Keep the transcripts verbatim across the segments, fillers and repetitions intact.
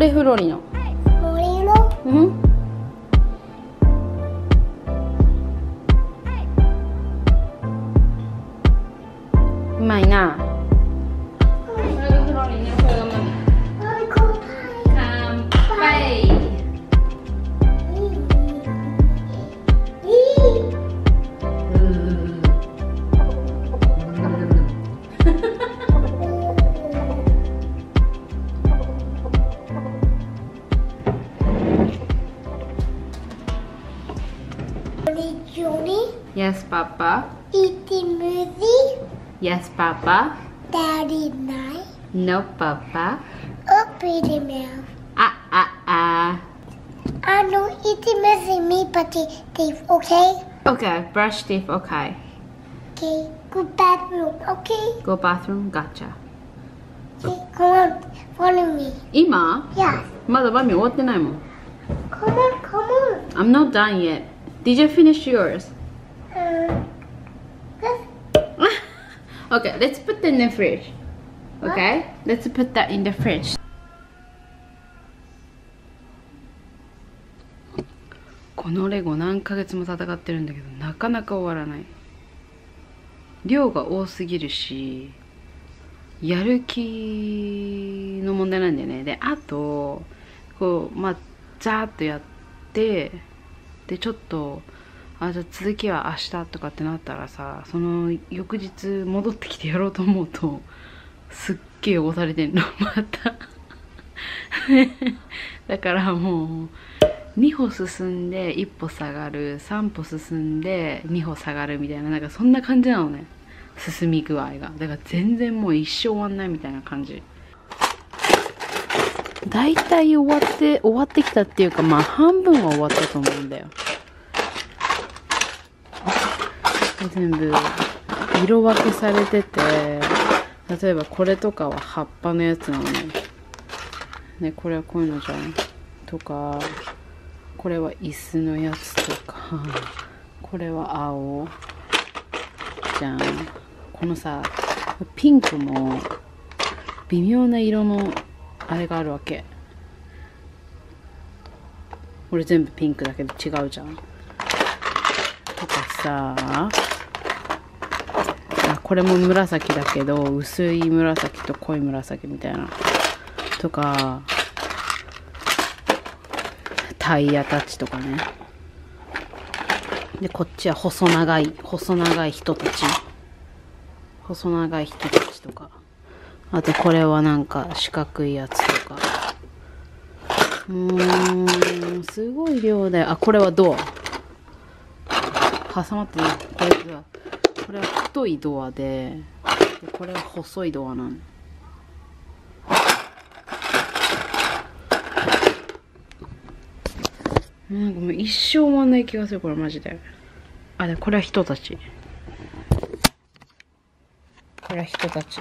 れフロリノ。 フロリノ？ うん。うまいな。これがフロリノ、これがマミ。乾杯。Yes, Papa. Eating movie? Yes, Papa. Daddy night? No, Papa. Open mouth. Ah, ah, ah. I know eating movie me but teeth, okay? Okay, brush teeth, okay. Okay, go bathroom, okay? Go bathroom, gotcha. Okay, come on, follow me. 今 Yes. まだマミ終わってないもん。 Come on, come on. I'm not done yet. Did you finish yours? Um, Okay, let's put that in the fridge. Okay? Let's put that in the fridge. このレゴ何ヶ月も戦ってるんだけどなかなか終わらない。量が多すぎるし、やる気の問題なんだよね。で、あとこうまあザーッとやって、でちょっとあじゃあ続きは明日とかってなったらさ、その翌日戻ってきてやろうと思うとすっげえ汚されてんのまただからもうに歩進んでいっ歩下がる、さん歩進んでに歩下がるみたいな、なんかそんな感じなのね、進み具合が。だから全然もう一生終わんないみたいな感じ。だいたい終わって終わってきたっていうか、まあ半分は終わったと思うんだよ。全部色分けされてて、例えばこれとかは葉っぱのやつなのね。ね、これはこういうのじゃんとか、これは椅子のやつとか、これは青じゃん。このさピンクも微妙な色のあれがあるわけ。これ全部ピンクだけど違うじゃんとかさあ、これも紫だけど薄い紫と濃い紫みたいなとか、タイヤたちとかね。でこっちは細長い細長い人たち細長い人たちとか、あとこれはなんか四角いやつとか、うーんすごい量だよ。あ、これはドア挟まってね。これはこれは太いドアで、でこれは細いドアなの。なんかもう一生終わんない気がする、これマジで。あ、でこれは人たち。これは人たち。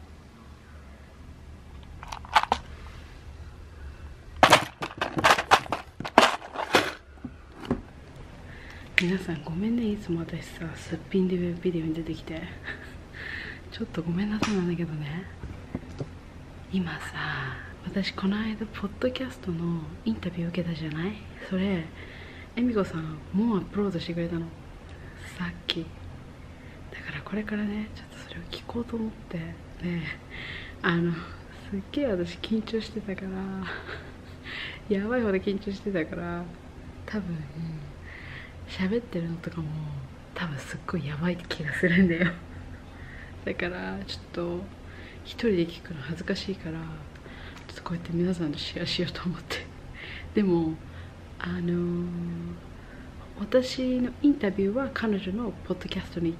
皆さんごめんね、いつも私さすっぴんでビデオに出てきてちょっとごめんなさいなんだけどね、今さ私この間ポッドキャストのインタビュー受けたじゃない。それえみこさんもうアップロードしてくれたのさっきだから、これからねちょっとそれを聞こうと思ってね、あのすっげえ私緊張してたからやばいほど緊張してたから、多分喋ってるのとかも多分すっごいやばい気がするんだよだからちょっと一人で聞くの恥ずかしいから、ちょっとこうやって皆さんとシェアしようと思ってでもあのー、私のインタビューは彼女のポッドキャストに行って、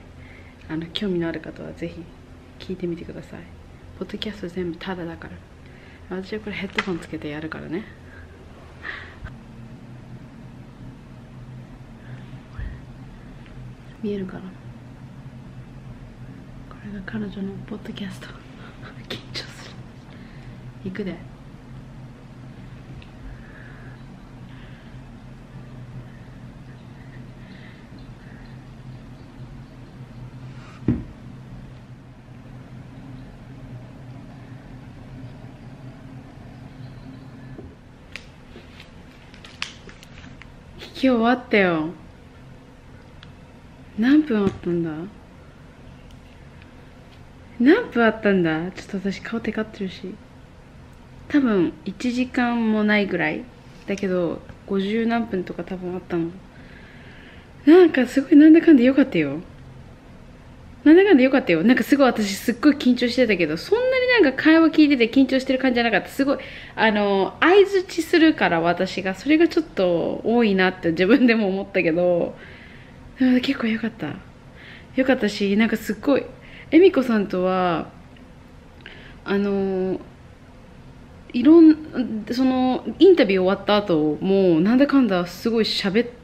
あの興味のある方はぜひ聞いてみてください。ポッドキャスト全部タダだから。私はこれヘッドホンつけてやるからね。見えるかな。これが彼女のポッドキャスト緊張する。行くで。 終わったよ。何分あったんだ何分あったんだちょっと私顔テカってるし。多分いちじかんもないぐらいだけど、ごじゅう何分とか多分あったの。なんかすごいなんだかんだよかったよ。なんだかんだよかったよ。なんかすごい私すっごい緊張してたけど、そんなになんか会話聞いてて緊張してる感じじゃなかった。すごい、あの、相づちするから私が、それがちょっと多いなって自分でも思ったけど、結構よかった。よかったし、なんかすっごい、恵美子さんとは、あの、いろん、その、インタビュー終わった後も、なんだかんだすごい喋って、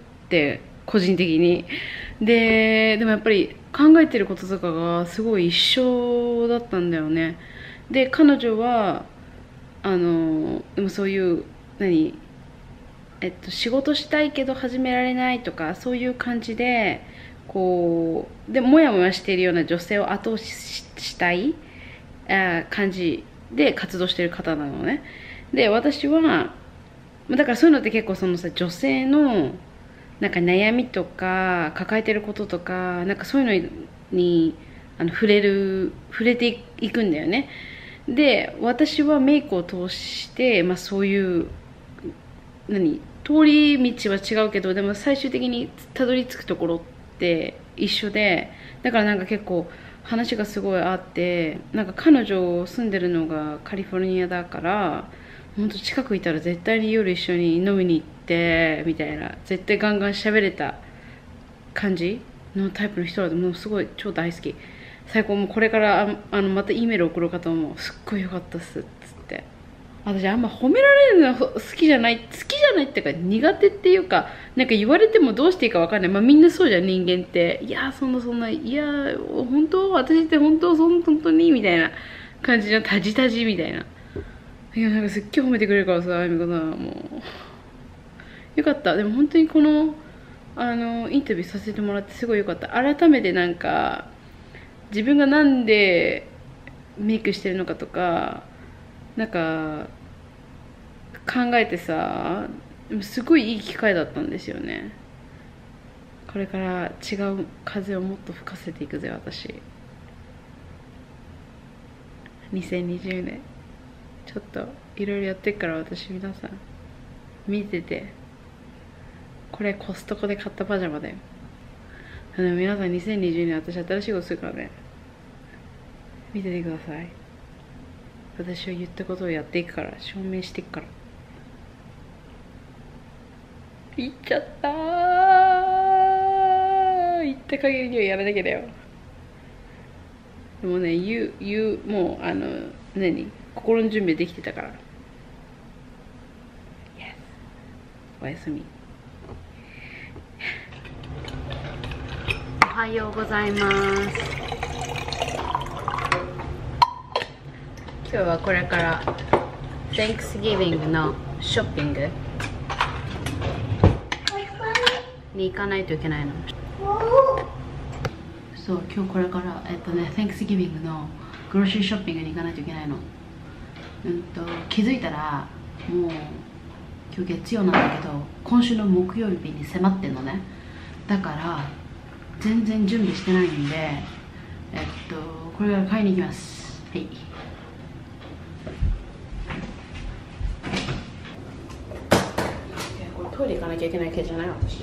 個人的に。で、でもやっぱり、考えてることとかがすごい一緒だったんだよね。で彼女はあのでもそういう何えっと仕事したいけど始められないとかそういう感じでこうでモヤモヤしているような女性を後押ししたいあ感じで活動している方なのね。で私はだからそういうのって結構そのさ女性のなんか悩みとか抱えてることとかなんかそういうのにあの触れる触れていくんだよね。で私はメイクを通して、まあ、そういう何通り道は違うけどでも最終的にたどり着くところって一緒で、だからなんか結構話がすごいあって、なんか彼女住んでるのがカリフォルニアだから本当近くいたら絶対に夜一緒に飲みに行ってみたいな、絶対ガンガン喋れた感じのタイプの人だともうすごい超大好き。最高。もうこれからああのまた E メール送ろうかと思う。すっごい良かったっすっつって。私あんま褒められるの好きじゃない好きじゃないっていうか苦手っていうか、なんか言われてもどうしていいか分かんない。まあみんなそうじゃん人間って。いやそんなそんないや本当私って本当そん本当にみたいな感じのタジタジみたいな。いやなんかすっげえ褒めてくれるからさ、あみこさんもうよかった。でも本当にこのあのインタビューさせてもらってすごいよかった。改めてなんか自分がなんでメイクしてるのかとかなんか考えてさ、すごいいい機会だったんですよね。これから違う風をもっと吹かせていくぜ私。にせんにじゅうねんちょっといろいろやってるから私皆さん見てて。これコストコで買ったパジャマだよ。でも皆さんにせんにじゅうねん私新しいことするからね、見ててください。私は言ったことをやっていくから、証明していくから。言っちゃったー。言った限りにはやらなきゃだよ。でもね言う言うもうあの何心の準備できてたから。 Yes。 おやすみ。おはようございます。今日はこれから Thanksgiving のショッピングに行かないといけないの。そう今日これからえっとね Thanksgiving のグロッシーショッピングに行かないといけないの。うんと気づいたらもう今日月曜なんだけど今週の木曜日に迫ってんのね。だから全然準備してないんで、えっとこれから買いに行きます。はい。これトイレ行かなきゃいけない系じゃない私。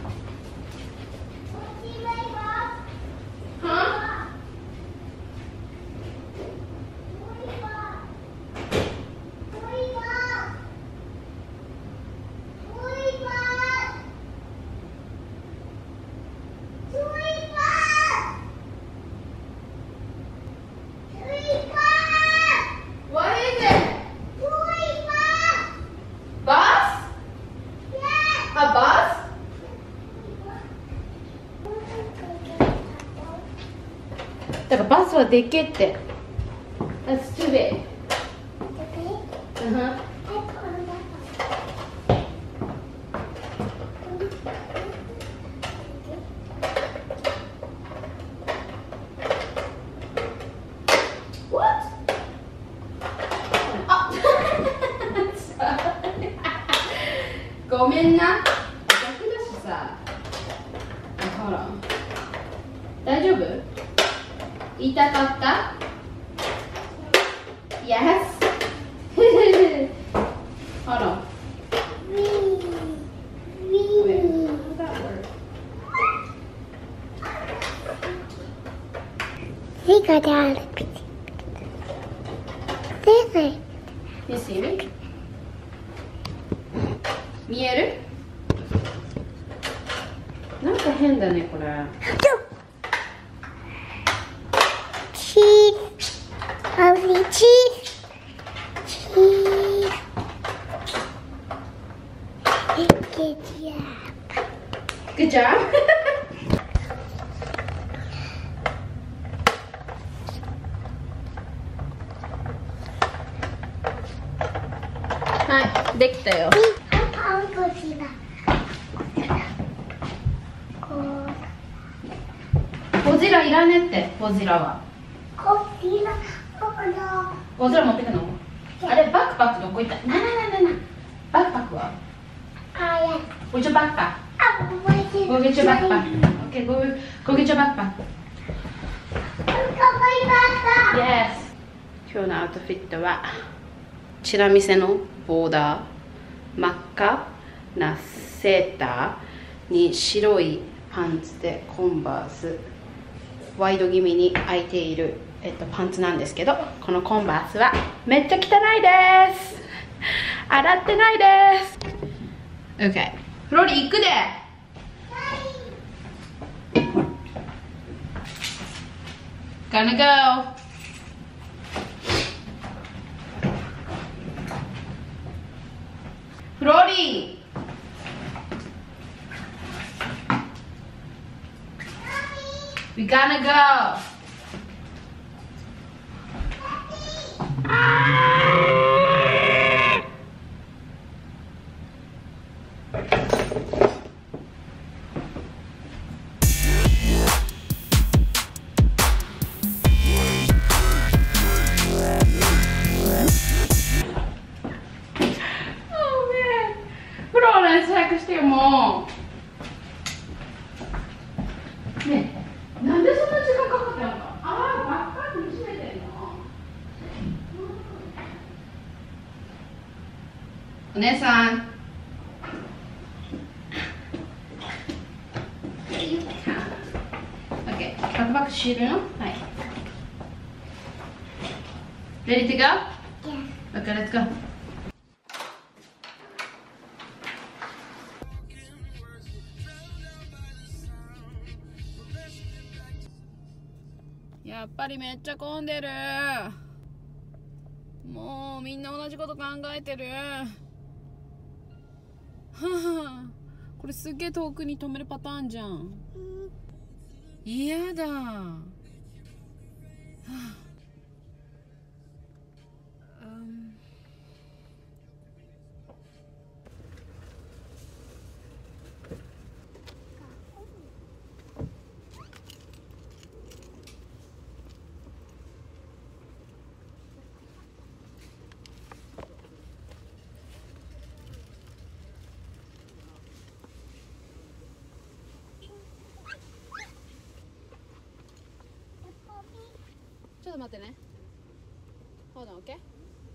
だからバスはでっけって。That's too big. Uh-huh. What? あごめんな。逆ださ、ほら、大丈夫？痛かった？ Yes ほら。 We got out of it. This You see me? 見える？なんか変だね、これ。 cheese. Only cheese. Cheese. Good job. Good job! はい、できたよ。ゴジラいらねって、ゴジラは。 ゴジラ、 ゴジラ持ってくの？あれ、バックパックどこ行った？ななななな。バックパックは？ あ、や。 Where's your backpack? あ、 Go get your backpack. Okay, go go get your backpack. Yes. 今日のアウトフィットはチラ見せのボーダー、真っ赤なセーターに白いパンツでコンバース、ワイド気味に開いている、えっと、パンツなんですけど、このコンバースはめっちゃ汚いです。洗ってないです。 OK、 フローリー行くで。Gonna go. Brody. We gonna go.お姉さん、OK、バックバックシールの、はい。Ready to go? Yeah. Okay, let's go. やっぱりめっちゃ混んでる。もうみんな同じこと考えてる。はあ、これすっげえ遠くに止めるパターンじゃん。嫌だ。はあ、um、ちょっと待ってね。Hold on, okay?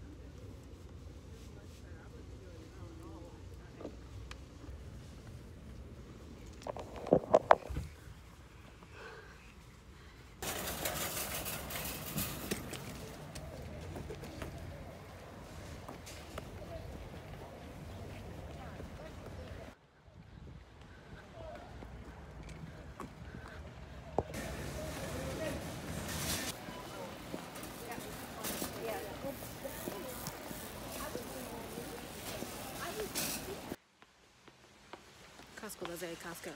カスコだぜ、カスコ。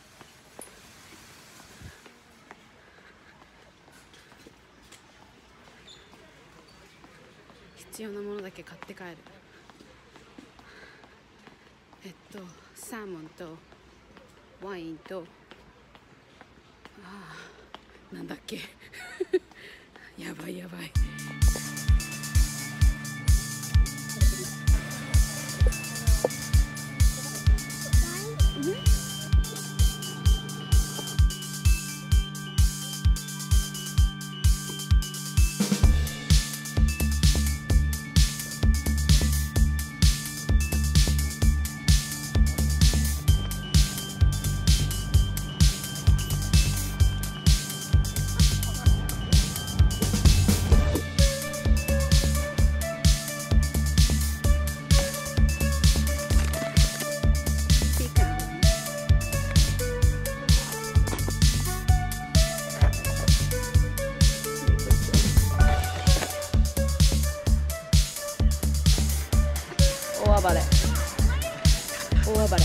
必要なものだけ買って帰る。えっとサーモンとワインと、ああ、なんだっけやばいやばい。 大暴れ。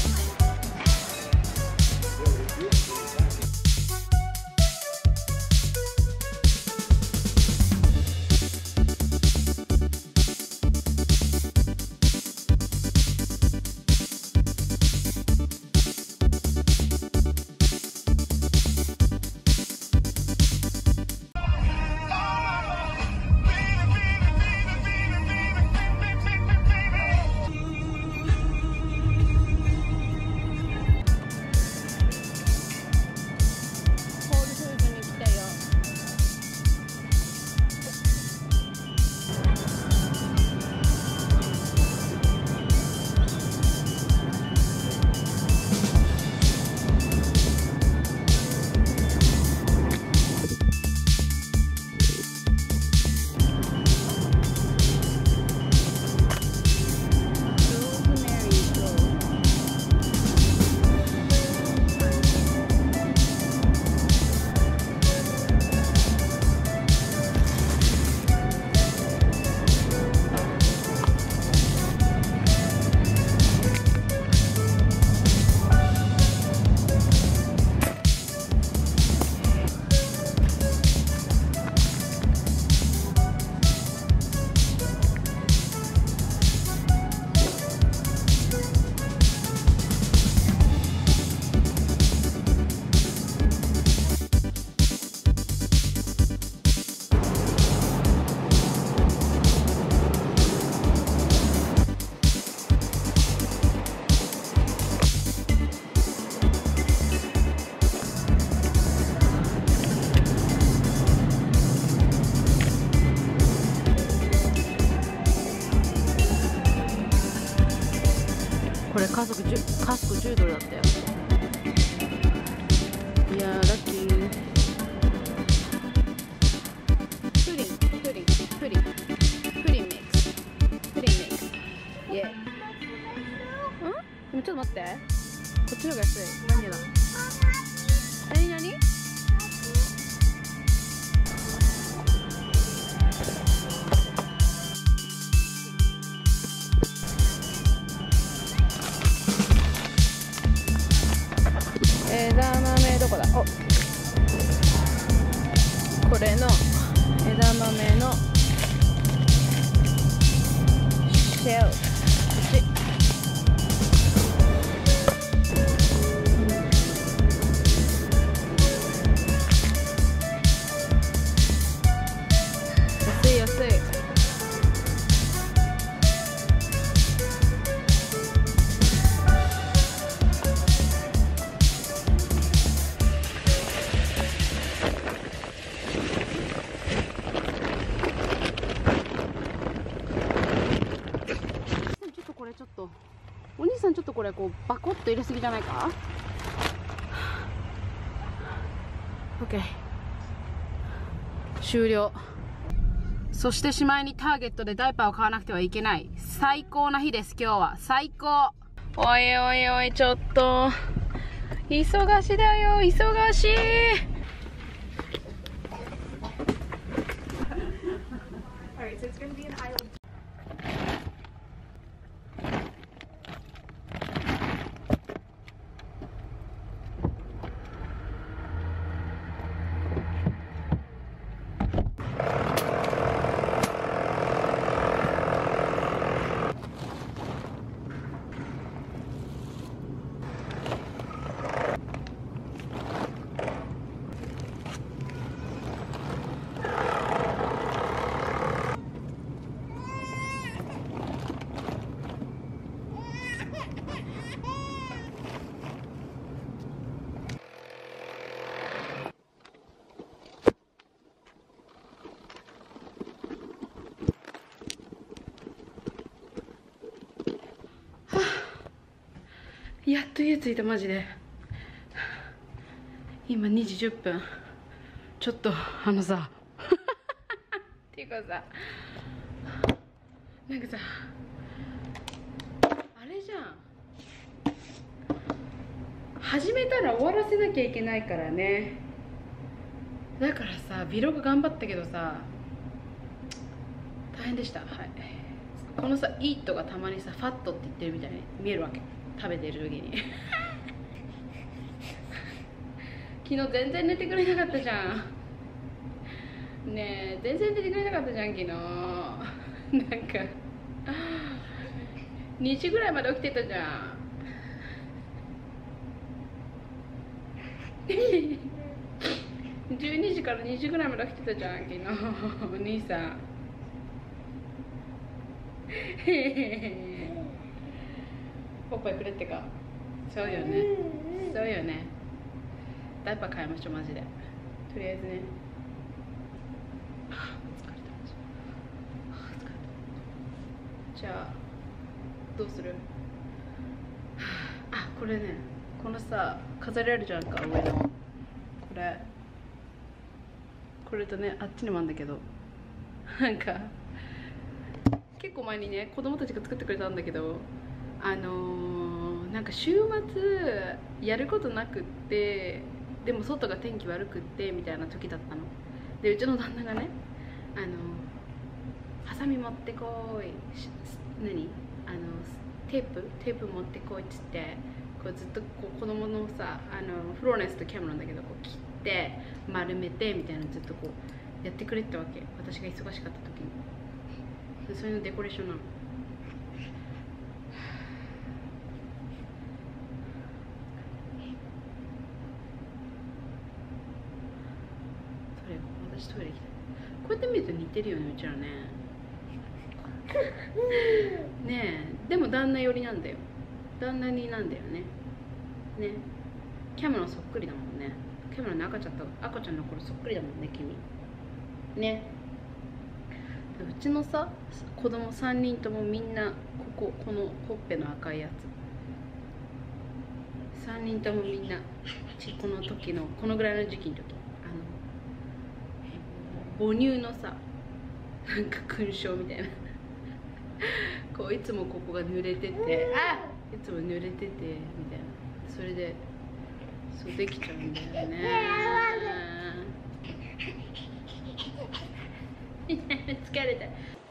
これ家族じゅカスコじゅうドルだったよ。いやーラッキー。プリンプリンプリンプリンミックスプリンミックスイエーイ。ん？でもちょっと待って、こっちの方が安い。何だ何何？枝豆どこだ？お、これの枝豆のシェル、こっち。安い安い。これちょっとお兄さんちょっとこれこうバコッと入れすぎじゃないか？ OK 終了。そしてしまいにターゲットでダイパーを買わなくてはいけない最高な日です。今日は最高。おいおいおい、ちょっと忙しだよ忙しい。やっと家着いたマジで。今にじじゅっぷん。ちょっとあのさっていうかさ、なんかさあれじゃん、始めたら終わらせなきゃいけないからね。だからさビログ頑張ったけどさ大変でした。はい、このさ「イート」がたまにさ「ファット」って言ってるみたいに見えるわけ。 食べてる時に昨日全然寝てくれなかったじゃんねえ、全然寝てくれなかったじゃん昨日なんかにじぐらいまで起きてたじゃんじゅうにじからにじぐらいまで起きてたじゃん昨日お兄さんおっぱいくれってか。そうよね、そうよね。ダイパー買いましょうマジで。とりあえずね。はあ、疲れた。はあ、疲れた。じゃあどうする？はあ、あ、これね、このさ飾りあるじゃんか、上のこれこれとね、あっちにもあるんだけど、なんか結構前にね子供たちが作ってくれたんだけど、あのー、なんか週末やることなくって、でも外が天気悪くってみたいな時だったので、うちの旦那がね、あのー、ハサミ持ってこい、何あのテープテープ持ってこいっつって、こうずっとこう子供のさ、あのフローレンスとキャメロンだけど、こう切って丸めてみたいなのずっとこうやってくれってわけ、私が忙しかった時に。でそれのデコレーションなの。それ私トイレ行きたい。こうやって見ると似てるよね、うちらねねえ、でも旦那寄りなんだよ、旦那になんだよね。ね、キャメロンそっくりだもんね。キャメロンの赤ちゃんと赤ちゃんの頃そっくりだもんね、君ね。うちのさ子供さんにんともみんなこここのほっぺの赤いやつ、さんにんともみんなこの時のこのぐらいの時期の時、あの母乳のさなんか勲章みたいなこういつもここが濡れてて、あいつも濡れててみたいな、それでそうできちゃうんだよね疲れた。